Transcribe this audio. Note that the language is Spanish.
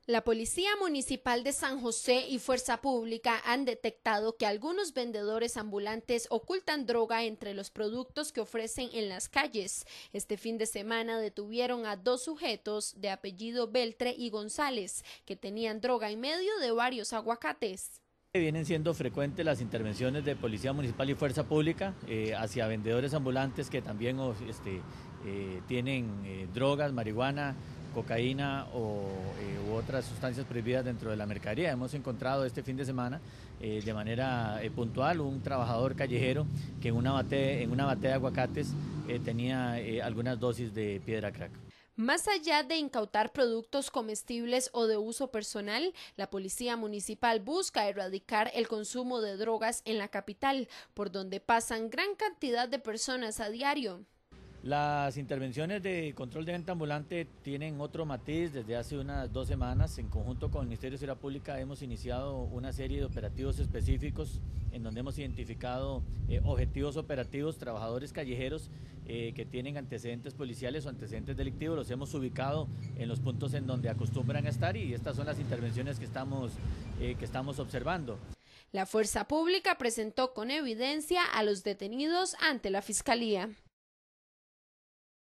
La Policía Municipal de San José y Fuerza Pública han detectado que algunos vendedores ambulantes ocultan droga entre los productos que ofrecen en las calles. Este fin de semana detuvieron a 2 sujetos de apellido Beltre y González que tenían droga en medio de varios aguacates. Vienen siendo frecuentes las intervenciones de Policía Municipal y Fuerza Pública hacia vendedores ambulantes que también tienen drogas, marihuana, cocaína u otras sustancias prohibidas dentro de la mercadería. Hemos encontrado este fin de semana de manera puntual un trabajador callejero que en una batea de aguacates tenía algunas dosis de piedra crack. Más allá de incautar productos comestibles o de uso personal, la Policía Municipal busca erradicar el consumo de drogas en la capital, por donde pasan gran cantidad de personas a diario. Las intervenciones de control de venta ambulante tienen otro matiz. Desde hace unas 2 semanas, en conjunto con el Ministerio de Seguridad Pública, hemos iniciado una serie de operativos específicos en donde hemos identificado objetivos operativos, trabajadores callejeros que tienen antecedentes policiales o antecedentes delictivos. Los hemos ubicado en los puntos en donde acostumbran a estar y estas son las intervenciones que estamos observando. La Fuerza Pública presentó con evidencia a los detenidos ante la Fiscalía.